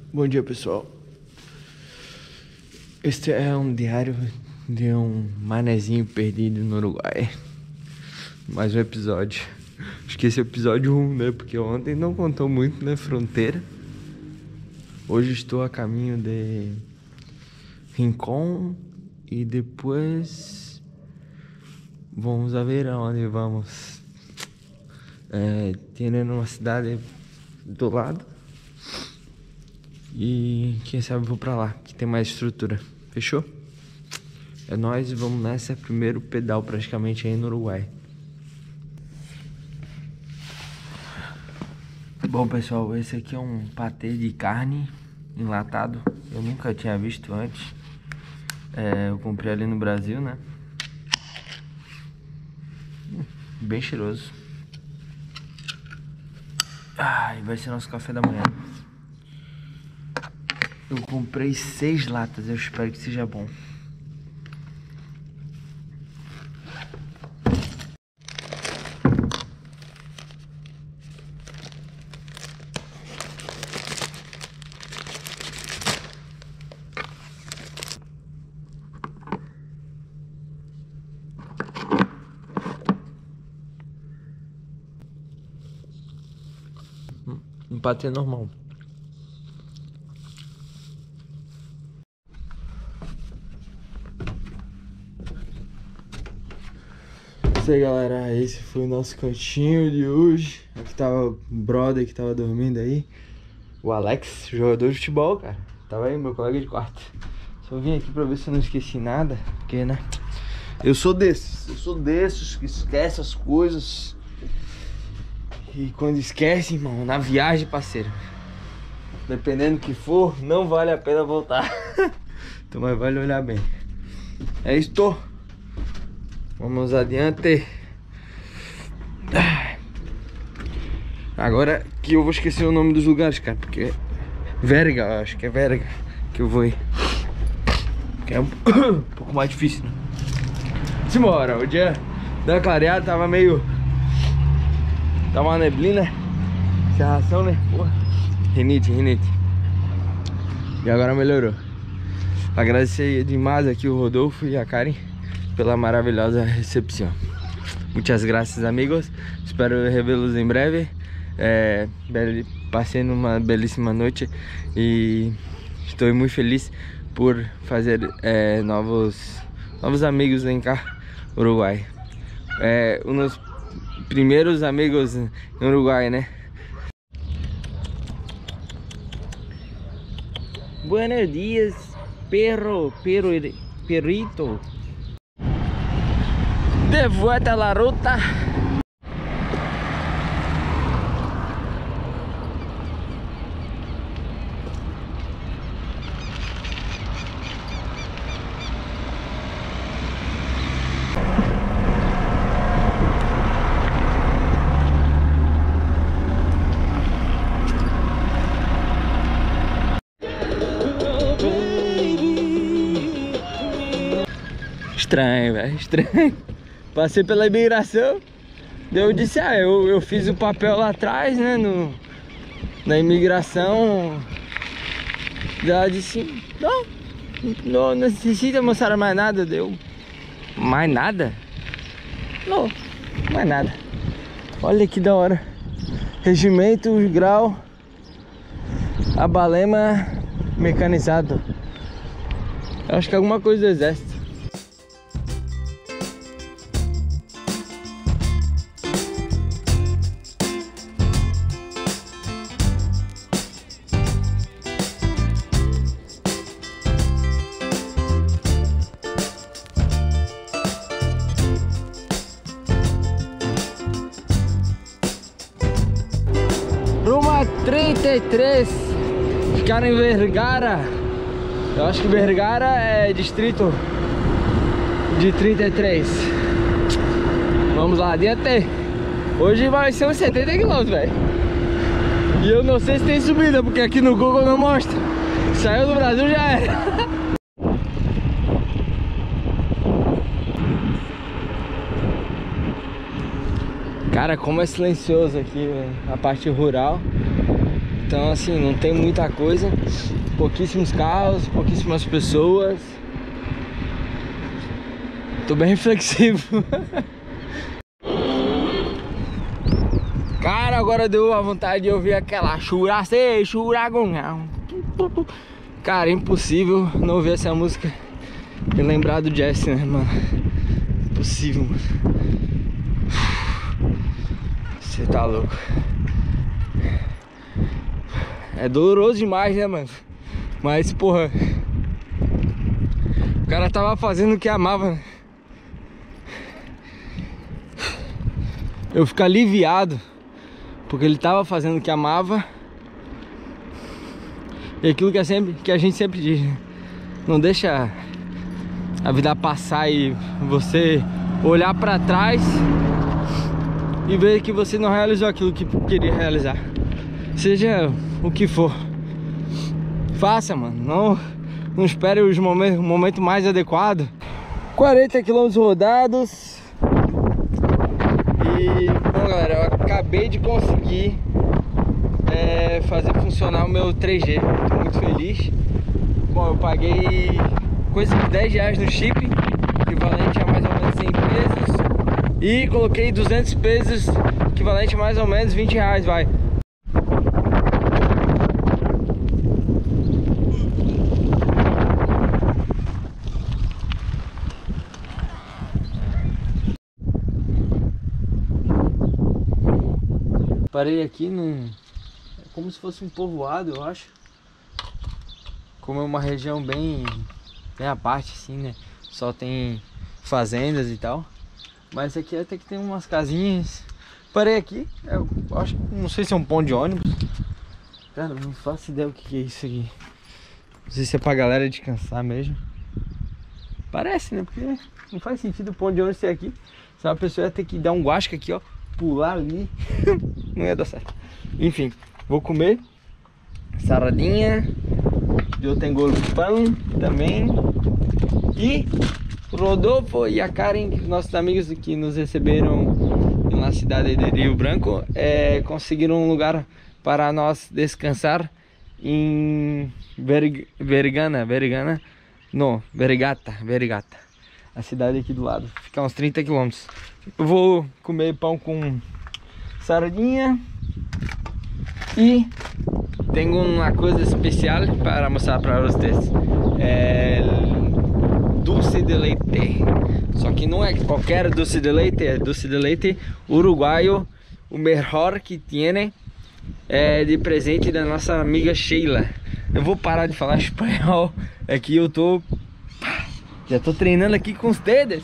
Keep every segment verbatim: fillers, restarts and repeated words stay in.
Bom dia, pessoal. Este é um diário de um manezinho perdido no Uruguai. Mais um episódio. Acho que esse é o episódio um, né? Porque ontem não contou muito, né? Fronteira. Hoje estou a caminho de Rincón e depois vamos a ver aonde vamos. É, tendo uma cidade do lado. E quem sabe eu vou pra lá, que tem mais estrutura. Fechou? É nóis, vamos nessa. Primeiro pedal praticamente aí no Uruguai. Bom, pessoal, esse aqui é um patê de carne enlatado. Eu nunca tinha visto antes. É, eu comprei ali no Brasil, né? Hum, bem cheiroso. Ah, e vai ser nosso café da manhã. Eu comprei seis latas, eu espero que seja bom. Um patê normal. Isso aí, galera, esse foi o nosso cantinho de hoje. Aqui tava o brother que tava dormindo aí, o Alex, jogador de futebol, cara. Tava aí, meu colega de quarto. Só vim aqui pra ver se eu não esqueci nada, porque, né, eu sou desses, eu sou desses que esquece as coisas. E quando esquece, irmão, na viagem, parceiro, dependendo do que for, não vale a pena voltar. Então, mas vale olhar bem. É isso. Vamos adiante. Agora que eu vou esquecer o nome dos lugares, cara, porque Verga, eu acho que é Verga que eu vou ir. Que é um pouco mais difícil, né? Simbora, o dia da clareada tava meio... Tava uma neblina, cerração, né? Porra. Rinite, rinite. E agora melhorou. Agradecer demais aqui o Rodolfo e a Karen pela maravilhosa recepção. Muitas graças, amigos. Espero revê-los em breve. É, passei numa belíssima noite e estou muito feliz por fazer é, novos, novos amigos em cá, Uruguai. É, um dos primeiros amigos no Uruguai, né? Buenos dias, perro, perro, perrito. De vuelta a la ruta. Estranho, velho, estranho. Passei pela imigração. Eu disse, ah, eu, eu fiz o papel lá atrás, né, no, na imigração. Ela disse, não, não necessita mostrar mais nada. Deu, mais nada? Não, mais nada. Olha que da hora. Regimento, grau, abalema mecanizado. Eu acho que é alguma coisa do exército. Ruma trinta e três, ficaram em Vergara. Eu acho que Vergara é distrito de trinta e três. Vamos lá, adiante. Hoje vai ser uns setenta quilômetros, velho. E eu não sei se tem subida, porque aqui no Google não mostra. Saiu do Brasil, já era. Cara, como é silencioso aqui, véio, a parte rural. Então assim, não tem muita coisa. Pouquíssimos carros, pouquíssimas pessoas. Tô bem reflexivo. Cara, agora deu a vontade de ouvir aquela churacê, churagão. Cara, é impossível não ouvir essa música e lembrar do Jesse, né, mano? Impossível, mano. Você tá louco. É doloroso demais, né, mano? Mas, porra, o cara tava fazendo o que amava, né? Eu fico aliviado porque ele tava fazendo o que amava. E aquilo que, é sempre, que a gente sempre diz, né? Não deixa a vida passar e você olhar pra trás e ver que você não realizou aquilo que queria realizar. Seja o que for, faça, mano. Não, não espere os momentos, o momento mais adequado. quarenta quilômetros rodados. E, bom, galera, eu acabei de conseguir é, fazer funcionar o meu três G. Tô muito feliz. Bom, eu paguei coisa de dez reais no chip, equivalente a mais ou menos cem pesos. E coloquei duzentos pesos, equivalente a mais ou menos vinte reais, vai. Parei aqui num... É como se fosse um povoado, eu acho. Como é uma região bem... Bem à parte, assim, né? Só tem fazendas e tal. Mas aqui até que tem umas casinhas. Parei aqui. Eu acho que... Não sei se é um ponto de ônibus. Cara, não faço ideia o que é isso aqui. Não sei se é pra galera descansar mesmo. Parece, né? Porque não faz sentido o ponto de ônibus ser aqui. Senão a pessoa ia ter que dar um guasca aqui, ó. Pular ali. Não ia dar certo. Enfim, vou comer saradinha. Eu tenho pão também. E Rodolfo e a Karen, nossos amigos que nos receberam na cidade de Rio Branco, é, conseguiram um lugar para nós descansar em Verg Vergana, Vergana, não, Vergata, Vergata, a cidade aqui do lado, fica uns trinta quilômetros. Eu vou comer pão com sardinha e tenho uma coisa especial para mostrar para vocês. É dulce de leite. Só que não é qualquer dulce de leite, é dulce de leite uruguaio, o melhor que tem, é de presente da nossa amiga Sheila. Eu vou parar de falar espanhol, é que eu tô já tô treinando aqui com os dedos.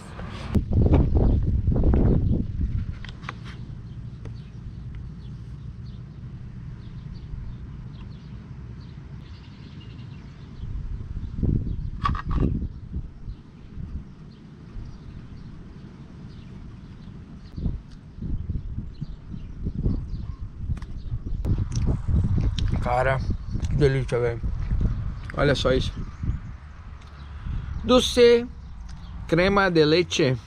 Cara, que delícia, velho. Olha só isso. Doce crema de leite.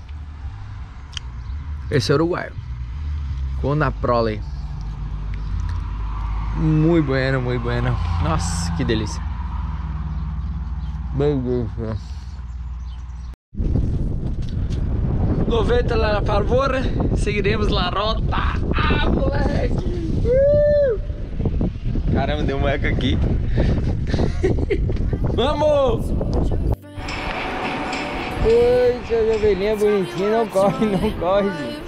Esse é uruguaio. Com na prole. Muito bueno, muito bueno. Nossa, que delícia. Meu Deus do céu. noventa lá, por favor. Seguiremos a rota. Ah, moleque. Uh! Caramba, deu um eco aqui. Vamos! Oi, seu ovelhinha bonitinha, não corre, não corre, gente.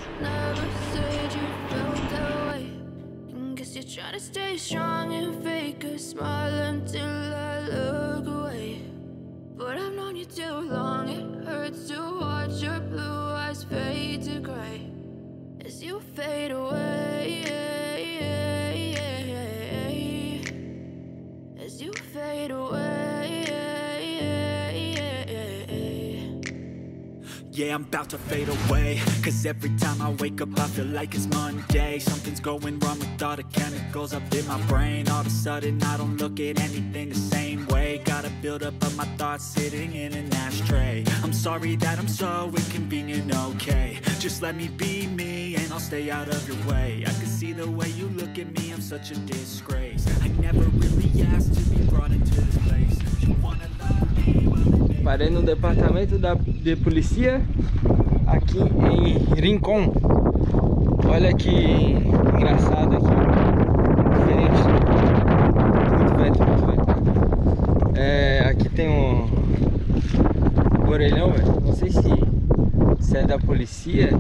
Yeah, I'm about to fade away, cause every time I wake up I feel like it's Monday. Something's going wrong with all the chemicals up in my brain. All of a sudden I don't look at anything the same way. Gotta build up of my thoughts sitting in an ashtray. I'm sorry that I'm so inconvenient, okay. Just Just let me be me and I'll stay out of your way. I can see the way you look at me, I'm such a disgrace. I never really asked to be brought into this place. You wanna love me? Parei no departamento da, de polícia aqui em Rincon. Olha que engraçado aqui. Diferente. Muito vento, muito vento. É, aqui tem um, um orelhão, velho. Não sei se, se é da polícia,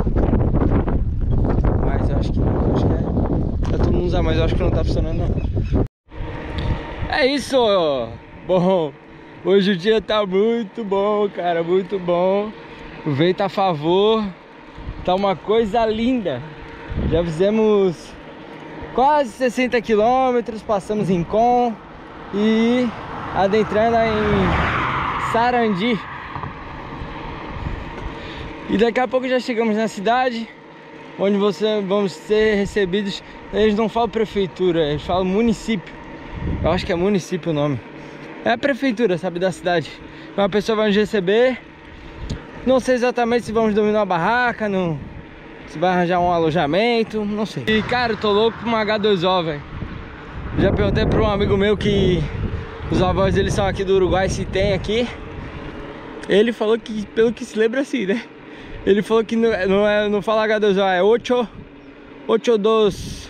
mas eu acho que não. Acho que é. Tá todo mundo usando, mas eu acho que não tá funcionando não. É isso! Bom, hoje o dia tá muito bom, cara, muito bom. O vento a favor. Tá uma coisa linda. Já fizemos quase sessenta quilômetros, passamos em Com e adentrando em Sarandi. E daqui a pouco já chegamos na cidade, onde você, vamos ser recebidos. Eles não falam prefeitura, eles falam município. Eu acho que é município o nome. É a prefeitura, sabe, da cidade. Uma pessoa vai nos receber. Não sei exatamente se vamos dormir numa barraca, não, se vai arranjar um alojamento, não sei. E cara, eu tô louco por uma H dois O, velho. Já perguntei para um amigo meu que os avós deles são aqui do Uruguai, se tem aqui. Ele falou que, pelo que se lembra assim, né? Ele falou que não, não, é, não fala H dois O, é oito, oito dos,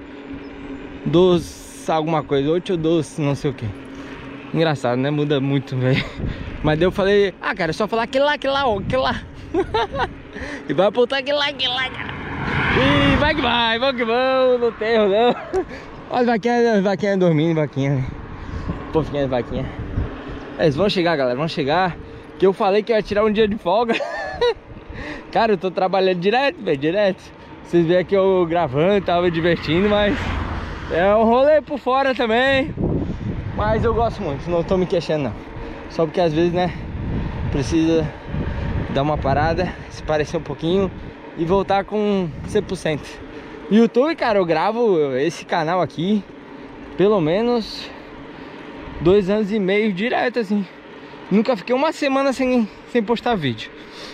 dos alguma coisa, oito dos não sei o que. Engraçado, né? Muda muito, velho. Mas daí eu falei, ah, cara, é só falar aquele lá, aquele lá, ó, aquele lá. E vai apontar aquele lá, aquele lá, cara. E vai que vai, vai que vão, não tem erro, não. Olha, vaquinha, vaquinha dormindo, vaquinha, né? Fofinha, vaquinha. Eles vão chegar, galera, vão chegar. Que eu falei que eu ia tirar um dia de folga. Cara, eu tô trabalhando direto, velho, direto. Vocês veem que eu gravando, tava divertindo, mas é um rolê por fora também. Mas eu gosto muito, não tô me queixando não. Só porque às vezes, né, precisa dar uma parada, se parecer um pouquinho e voltar com cem por cento. YouTube, cara, eu gravo esse canal aqui pelo menos dois anos e meio direto, assim. Nunca fiquei uma semana sem, sem postar vídeo.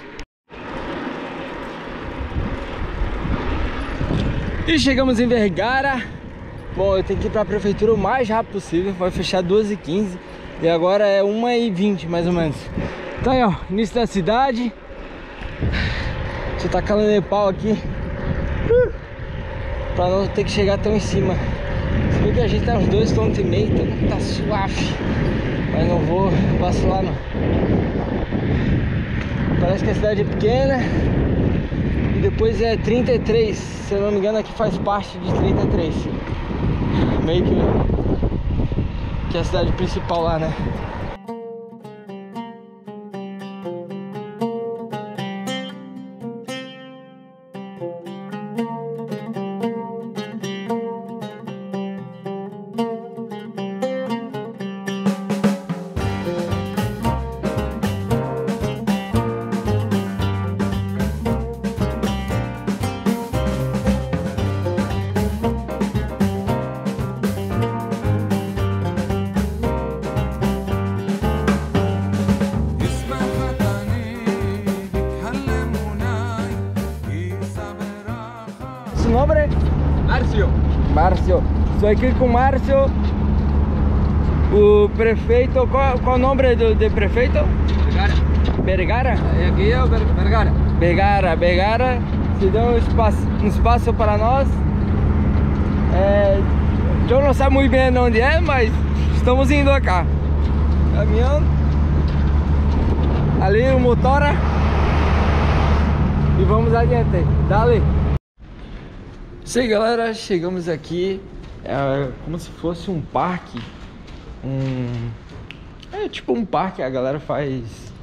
E chegamos em Vergara. Bom, eu tenho que ir pra prefeitura o mais rápido possível. Vai fechar duas e quinze. E agora é uma e vinte, mais ou menos. Então aí, ó, início da cidade. Deixa eu tacar no pau aqui. Uh, pra não ter que chegar tão em cima. Se bem que a gente tá uns dois quilômetros e meio, então tá suave. Mas não vou vacilar não. Parece que a cidade é pequena. E depois é trinta e três. Se eu não me engano, aqui faz parte de trinta e três. Meio que, que é a cidade principal lá, né? Su nombre? Márcio. Márcio. Estou aqui com o Márcio, o prefeito. Qual, qual o nome do, do prefeito? Vergara. Vergara? É aqui é o Ver- Vergara. Vergara, Vergara. Se deu um espaço, um espaço para nós. É, eu não sei muito bem onde é, mas estamos indo cá. Caminhando. Ali o motora. E vamos adiante. Dale. Isso aí, galera, chegamos aqui. É como se fosse um parque. Um... É tipo um parque, a galera faz.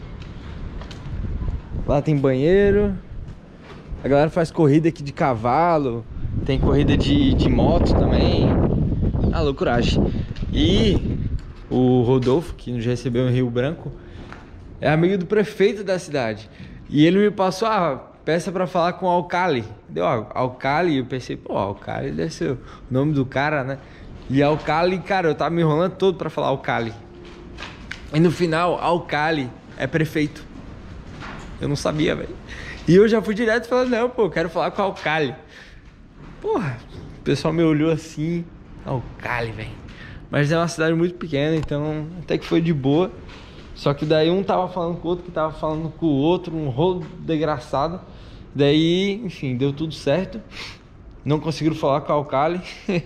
Lá tem banheiro. A galera faz corrida aqui de cavalo. Tem corrida de, de moto também. Ah, loucuragem. E o Rodolfo, que nos recebeu em Rio Branco, é amigo do prefeito da cidade. E ele me passou a peça pra falar com o Alcali. Deu Alcali, eu pensei, pô, Alcali deve ser o nome do cara, né? E Alcali, cara, eu tava me enrolando todo pra falar Alcali. E no final, Alcali é prefeito. Eu não sabia, velho. E eu já fui direto falando, não, pô, eu quero falar com a Alcali. Porra, o pessoal me olhou assim, Alcali, velho. Mas é uma cidade muito pequena, então até que foi de boa. Só que daí um tava falando com o outro, que tava falando com o outro, um rolo desgraçado. Daí, enfim, deu tudo certo. Não conseguiram falar com a Alcali.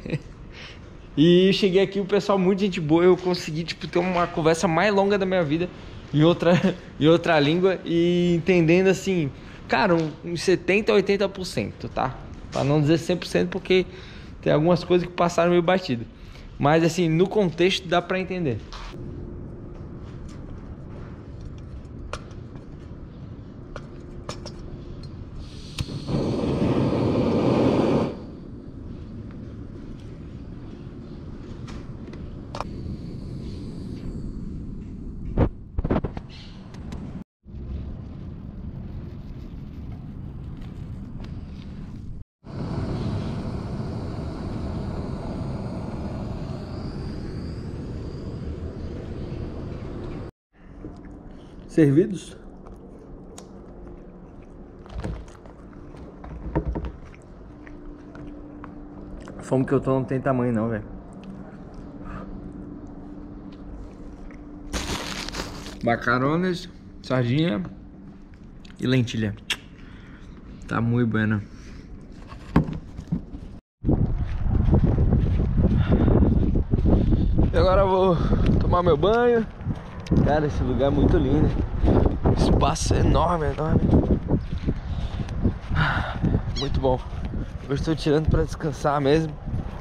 E cheguei aqui, o pessoal muito gente boa. Eu consegui, tipo, ter uma conversa mais longa da minha vida em outra, em outra língua. E entendendo assim, cara, uns setenta, oitenta por cento, tá? Pra não dizer cem por cento, porque tem algumas coisas que passaram meio batido. Mas assim, no contexto dá pra entender. Servidos? A fome que eu tô não tem tamanho não, velho. Macarrones, sardinha e lentilha. Tá muito bueno. E agora eu vou tomar meu banho. Cara, esse lugar é muito lindo. O espaço é enorme, enorme. Muito bom. Eu estou tirando pra descansar mesmo.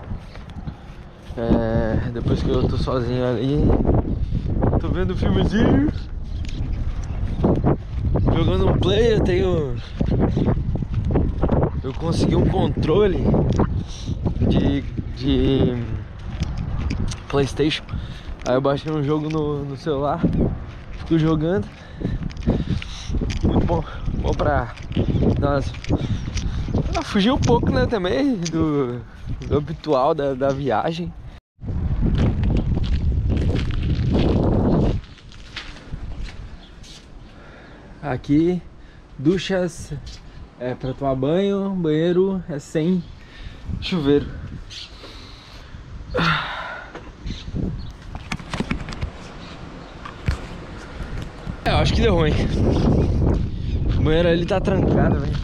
É, depois que eu tô sozinho ali, tô vendo um filmezinho, jogando um play. Eu tenho... Eu consegui um controle de, de PlayStation. Aí eu baixei um jogo no, no celular, fico jogando. Muito bom, bom pra, nossa, pra fugir um pouco, né, também do, do habitual da, da viagem. Aqui, duchas é pra tomar banho, banheiro é sem chuveiro. É, eu acho que deu ruim. O banheiro ali tá trancado, velho.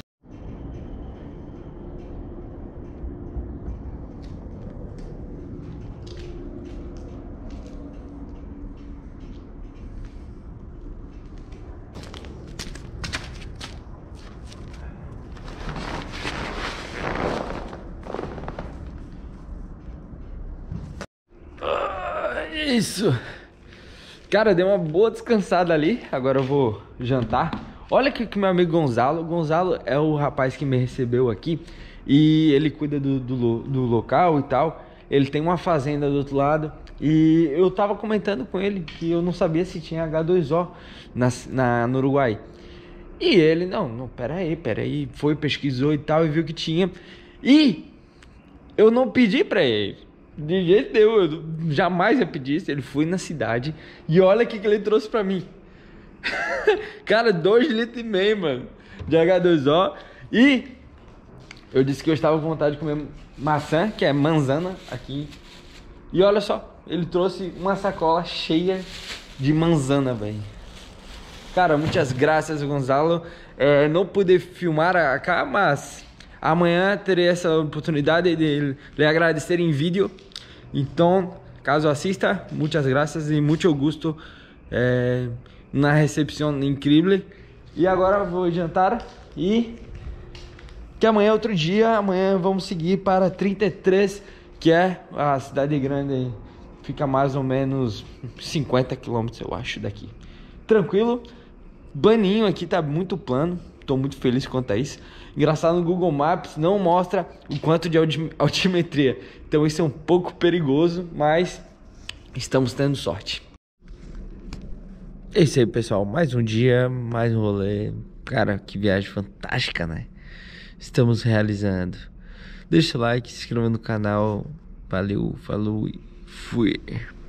Isso. Cara, dei uma boa descansada ali. Agora eu vou jantar. Olha aqui que meu amigo Gonzalo. Gonzalo é o rapaz que me recebeu aqui. E ele cuida do, do, do local e tal. Ele tem uma fazenda do outro lado. E eu tava comentando com ele que eu não sabia se tinha H dois O na, na, no Uruguai. E ele, não, não, pera aí, pera aí. Foi, pesquisou e tal e viu que tinha. E eu não pedi pra ele. De jeito nenhum, eu jamais ia pedir isso. Ele foi na cidade e olha o que ele trouxe pra mim. Cara, dois litros e meio, mano, de H dois O. E eu disse que eu estava com vontade de comer maçã, que é manzana aqui. E olha só, ele trouxe uma sacola cheia de manzana, velho. Cara, muitas graças, Gonzalo. É, não pude filmar acá, mas amanhã terei essa oportunidade de lhe agradecer em vídeo. Então, caso assista, muitas graças e muito gosto é, na recepção incrível. E agora eu vou jantar e que amanhã é outro dia. Amanhã vamos seguir para trinta e três, que é a cidade grande. Fica mais ou menos cinquenta quilômetros, eu acho, daqui. Tranquilo. Baninho aqui tá muito plano. Tô muito feliz quanto a isso. Engraçado, no Google Maps não mostra o quanto de altimetria. Então isso é um pouco perigoso, mas estamos tendo sorte. É isso aí, pessoal. Mais um dia, mais um rolê. Cara, que viagem fantástica, né? Estamos realizando. Deixa o like, se inscreva no canal. Valeu, falou e fui.